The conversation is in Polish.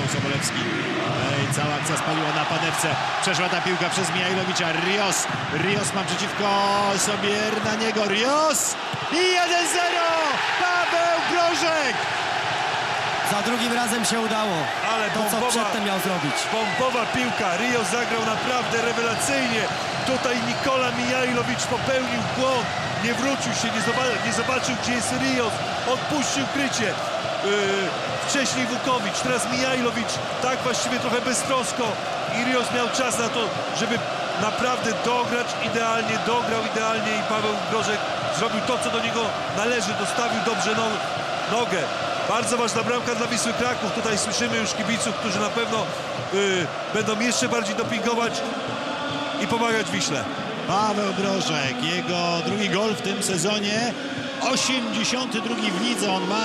Sobolewski. Cała akcja spaliła na panewce. Przeszła ta piłka przez Mihajlowicza. Rios ma przeciwko sobie Hernaniego. Rios! I 1-0! Paweł Brożek! Za drugim razem się udało. Ale To, co przedtem miał zrobić. bombowa piłka. Rios zagrał naprawdę rewelacyjnie. Tutaj Nikola Mihajlowicz popełnił błąd. Nie wrócił się, nie zobaczył, gdzie jest Rios. Odpuścił krycie. Wcześniej Wukowicz, teraz Mihajlowicz. Tak właściwie trochę beztrosko. I Rios miał czas na to, żeby naprawdę dograć idealnie. Dograł idealnie i Paweł Brożek zrobił to, co do niego należy. Dostawił dobrze nogę. Bardzo ważna bramka dla Wisły Kraków. Tutaj słyszymy już kibiców, którzy na pewno będą jeszcze bardziej dopingować i pomagać Wiśle. Paweł Brożek, jego drugi gol w tym sezonie. 82 w lidze on ma.